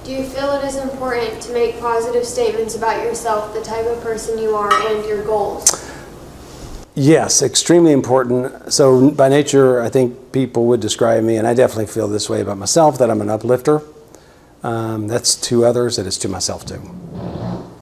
Do you feel it is important to make positive statements about yourself, the type of person you are, and your goals? Yes, extremely important. So by nature, I think people would describe me, and I definitely feel this way about myself, that I'm an uplifter. That's to others, it is to myself too.